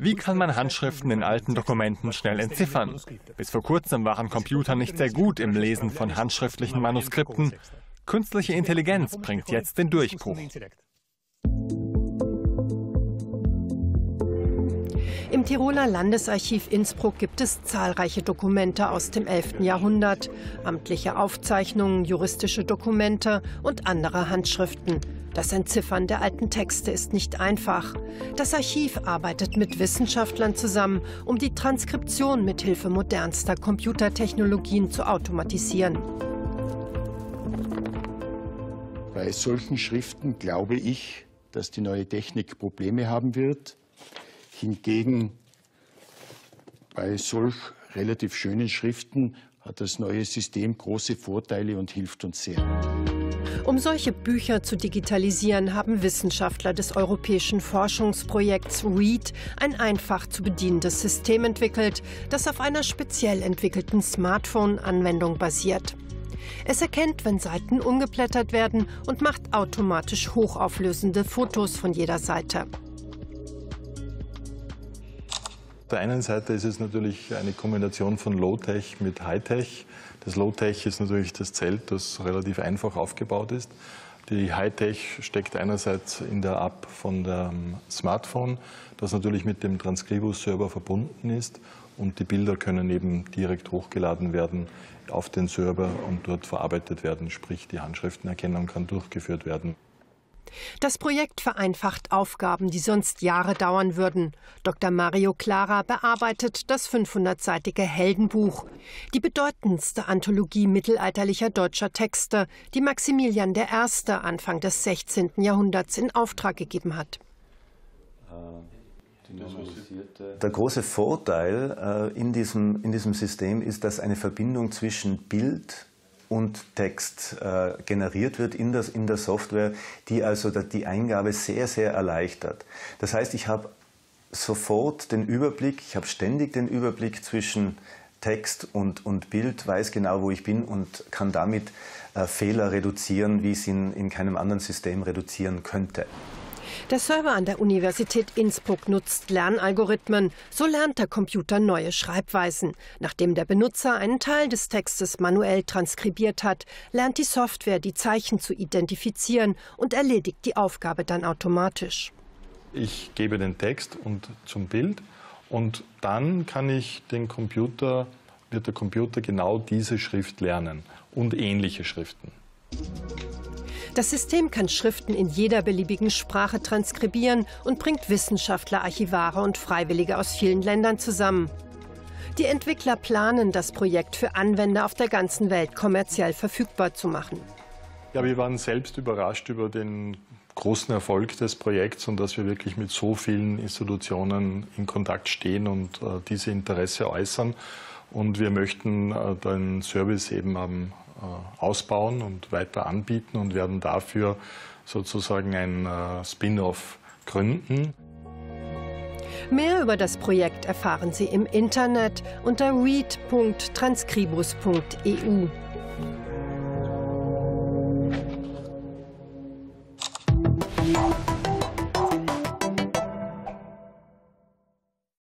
Wie kann man Handschriften in alten Dokumenten schnell entziffern? Bis vor kurzem waren Computer nicht sehr gut im Lesen von handschriftlichen Manuskripten. Künstliche Intelligenz bringt jetzt den Durchbruch. Im Tiroler Landesarchiv Innsbruck gibt es zahlreiche Dokumente aus dem 11. Jahrhundert, amtliche Aufzeichnungen, juristische Dokumente und andere Handschriften. Das Entziffern der alten Texte ist nicht einfach. Das Archiv arbeitet mit Wissenschaftlern zusammen, um die Transkription mithilfe modernster Computertechnologien zu automatisieren. Bei solchen Schriften glaube ich, dass die neue Technik Probleme haben wird. Hingegen bei solch relativ schönen Schriften hat das neue System große Vorteile und hilft uns sehr. Um solche Bücher zu digitalisieren, haben Wissenschaftler des europäischen Forschungsprojekts READ ein einfach zu bedienendes System entwickelt, das auf einer speziell entwickelten Smartphone-Anwendung basiert. Es erkennt, wenn Seiten umgeblättert werden und macht automatisch hochauflösende Fotos von jeder Seite. Auf der einen Seite ist es natürlich eine Kombination von Low-Tech mit High-Tech. Das Low-Tech ist natürlich das Zelt, das relativ einfach aufgebaut ist. Die High-Tech steckt einerseits in der App von dem Smartphone, das natürlich mit dem Transkribus-Server verbunden ist. Und die Bilder können eben direkt hochgeladen werden auf den Server und dort verarbeitet werden, sprich die Handschriftenerkennung kann durchgeführt werden. Das Projekt vereinfacht Aufgaben, die sonst Jahre dauern würden. Dr. Mario Clara bearbeitet das 500-seitige Heldenbuch, die bedeutendste Anthologie mittelalterlicher deutscher Texte, die Maximilian I. Anfang des 16. Jahrhunderts in Auftrag gegeben hat. Der große Vorteil in diesem System ist, dass eine Verbindung zwischen Bild und Text generiert wird in der Software, die also die Eingabe sehr, sehr erleichtert. Das heißt, ich habe sofort den Überblick, ich habe ständig den Überblick zwischen Text und Bild, weiß genau, wo ich bin und kann damit Fehler reduzieren, wie ich es in keinem anderen System reduzieren könnte. Der Server an der Universität Innsbruck nutzt Lernalgorithmen. So lernt der Computer neue Schreibweisen. Nachdem der Benutzer einen Teil des Textes manuell transkribiert hat, lernt die Software, die Zeichen zu identifizieren und erledigt die Aufgabe dann automatisch. Ich gebe den Text zum Bild und dann wird der Computer genau diese Schrift lernen und ähnliche Schriften. Das System kann Schriften in jeder beliebigen Sprache transkribieren und bringt Wissenschaftler, Archivare und Freiwillige aus vielen Ländern zusammen. Die Entwickler planen, das Projekt für Anwender auf der ganzen Welt kommerziell verfügbar zu machen. Ja, wir waren selbst überrascht über den großen Erfolg des Projekts und dass wir wirklich mit so vielen Institutionen in Kontakt stehen und diese Interesse äußern. Und wir möchten den Service eben ausbauen und weiter anbieten und werden dafür sozusagen ein Spin-off gründen. Mehr über das Projekt erfahren Sie im Internet unter read.transkribus.eu.